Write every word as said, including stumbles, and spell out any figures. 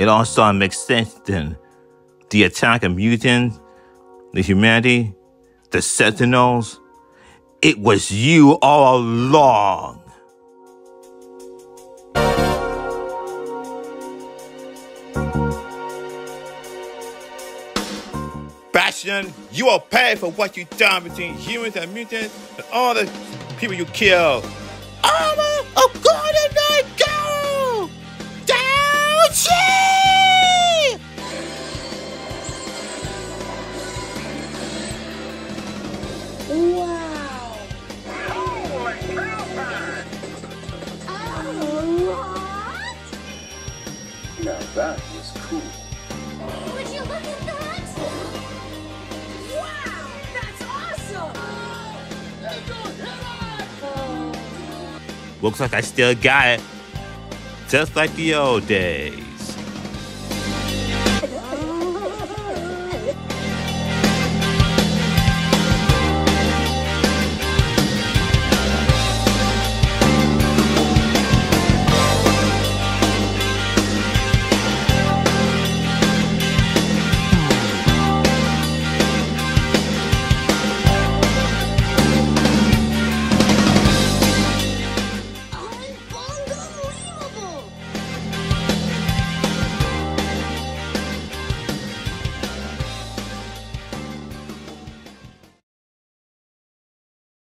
It all started to make sense then. The attack of mutants, the humanity, the Sentinels. It was you all along. Bastion, you will pay for what you done between humans and mutants and all the people you killed. Armor of Golden Knight Go! Down she! Wow! Holy crap! Oh, what? Now that was cool. Would you look at that? Wow! That's awesome! Looks like I still got it. Just like the old days.